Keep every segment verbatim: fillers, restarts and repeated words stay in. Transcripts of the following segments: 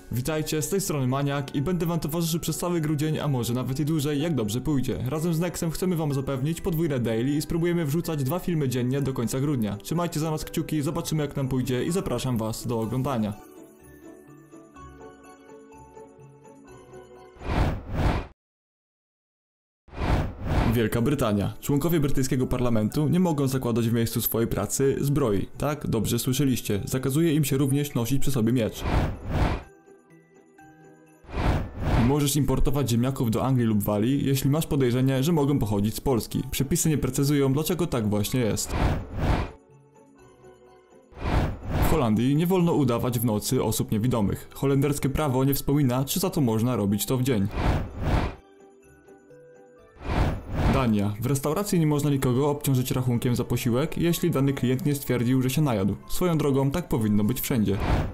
Witajcie, z tej strony Maniak i będę wam towarzyszył przez cały grudzień, a może nawet i dłużej, jak dobrze pójdzie. Razem z Nexem chcemy wam zapewnić podwójne daily i spróbujemy wrzucać dwa filmy dziennie do końca grudnia. Trzymajcie za nas kciuki, zobaczymy jak nam pójdzie i zapraszam was do oglądania. Wielka Brytania. Członkowie brytyjskiego parlamentu nie mogą zakładać w miejscu swojej pracy zbroi. Tak, dobrze słyszeliście. Zakazuje im się również nosić przy sobie miecz. Możesz importować ziemniaków do Anglii lub Walii, jeśli masz podejrzenie, że mogą pochodzić z Polski. Przepisy nie precyzują, dlaczego tak właśnie jest. W Holandii nie wolno udawać w nocy osób niewidomych. Holenderskie prawo nie wspomina, czy za to można robić to w dzień. Dania. W restauracji nie można nikogo obciążyć rachunkiem za posiłek, jeśli dany klient nie stwierdził, że się najadł. Swoją drogą tak powinno być wszędzie.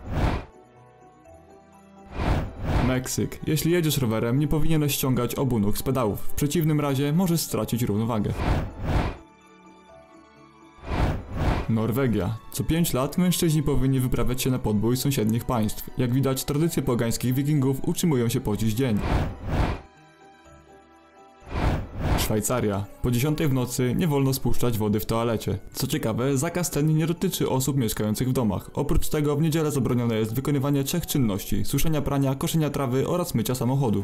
Meksyk. Jeśli jedziesz rowerem, nie powinieneś ściągać obu nóg z pedałów. W przeciwnym razie możesz stracić równowagę. Norwegia. Co pięć lat mężczyźni powinni wyprawiać się na podbój sąsiednich państw. Jak widać, tradycje pogańskich wikingów utrzymują się po dziś dzień. Szwajcaria. Po dziesiątej w nocy nie wolno spuszczać wody w toalecie. Co ciekawe, zakaz ten nie dotyczy osób mieszkających w domach. Oprócz tego w niedzielę zabronione jest wykonywanie trzech czynności: suszenia prania, koszenia trawy oraz mycia samochodu.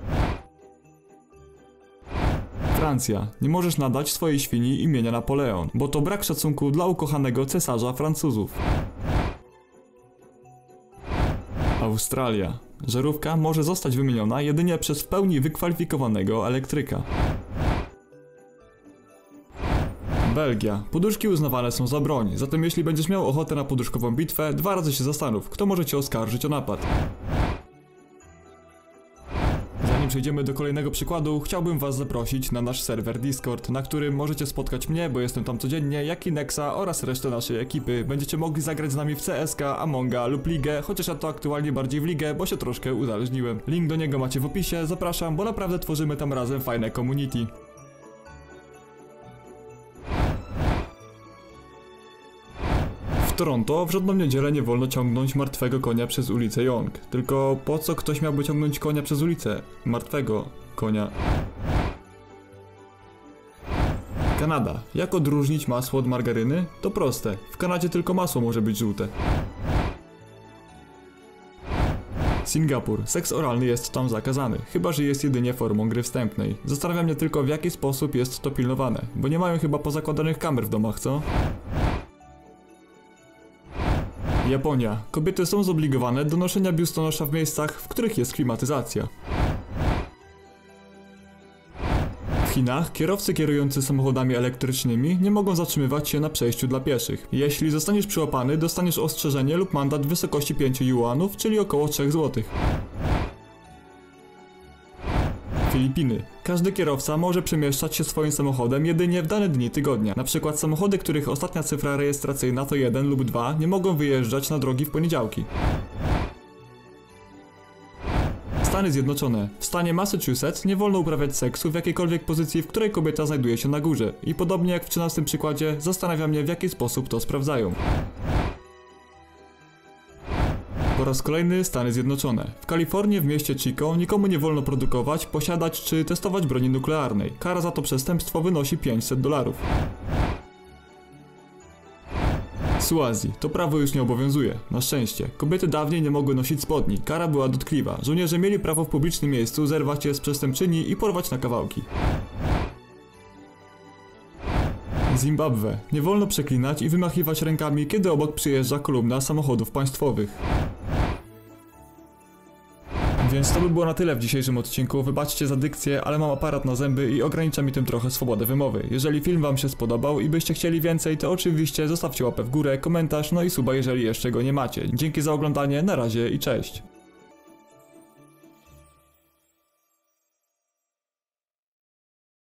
Francja. Nie możesz nadać swojej świni imienia Napoleon, bo to brak szacunku dla ukochanego cesarza Francuzów. Australia. Żarówka może zostać wymieniona jedynie przez w pełni wykwalifikowanego elektryka. Belgia. Poduszki uznawane są za broń, zatem jeśli będziesz miał ochotę na poduszkową bitwę, dwa razy się zastanów, kto może cię oskarżyć o napad. Zanim przejdziemy do kolejnego przykładu, chciałbym was zaprosić na nasz serwer Discord, na którym możecie spotkać mnie, bo jestem tam codziennie, jak i Nexa oraz resztę naszej ekipy. Będziecie mogli zagrać z nami w C S K, Amonga lub Ligę, chociaż ja to aktualnie bardziej w Ligę, bo się troszkę uzależniłem. Link do niego macie w opisie, zapraszam, bo naprawdę tworzymy tam razem fajne community. W Toronto w żadną niedzielę nie wolno ciągnąć martwego konia przez ulicę Yonge. Tylko po co ktoś miałby ciągnąć konia przez ulicę? Martwego konia. Kanada. Jak odróżnić masło od margaryny? To proste. W Kanadzie tylko masło może być żółte. Singapur. Seks oralny jest tam zakazany, chyba że jest jedynie formą gry wstępnej. Zastanawia mnie tylko, w jaki sposób jest to pilnowane, bo nie mają chyba pozakładanych kamer w domach, co? Japonia. Kobiety są zobligowane do noszenia biustonosza w miejscach, w których jest klimatyzacja. W Chinach kierowcy kierujący samochodami elektrycznymi nie mogą zatrzymywać się na przejściu dla pieszych. Jeśli zostaniesz przyłapany, dostaniesz ostrzeżenie lub mandat w wysokości pięciu juanów, czyli około trzech złotych. Filipiny. Każdy kierowca może przemieszczać się swoim samochodem jedynie w dane dni tygodnia. Na przykład samochody, których ostatnia cyfra rejestracyjna to jeden lub dwa, nie mogą wyjeżdżać na drogi w poniedziałki. Stany Zjednoczone. W stanie Massachusetts nie wolno uprawiać seksu w jakiejkolwiek pozycji, w której kobieta znajduje się na górze. I podobnie jak w trzynastym przykładzie, zastanawia mnie, w jaki sposób to sprawdzają. Po raz kolejny Stany Zjednoczone. W Kalifornii w mieście Chico nikomu nie wolno produkować, posiadać czy testować broni nuklearnej. Kara za to przestępstwo wynosi pięćset dolarów. Suazji. To prawo już nie obowiązuje. Na szczęście. Kobiety dawniej nie mogły nosić spodni. Kara była dotkliwa. Żołnierze mieli prawo w publicznym miejscu zerwać je z przestępczyni i porwać na kawałki. Zimbabwe. Nie wolno przeklinać i wymachiwać rękami, kiedy obok przyjeżdża kolumna samochodów państwowych. Więc to by było na tyle w dzisiejszym odcinku. Wybaczcie za dykcję, ale mam aparat na zęby i ogranicza mi tym trochę swobodę wymowy. Jeżeli film wam się spodobał i byście chcieli więcej, to oczywiście zostawcie łapę w górę, komentarz, no i suba, jeżeli jeszcze go nie macie. Dzięki za oglądanie, na razie i cześć.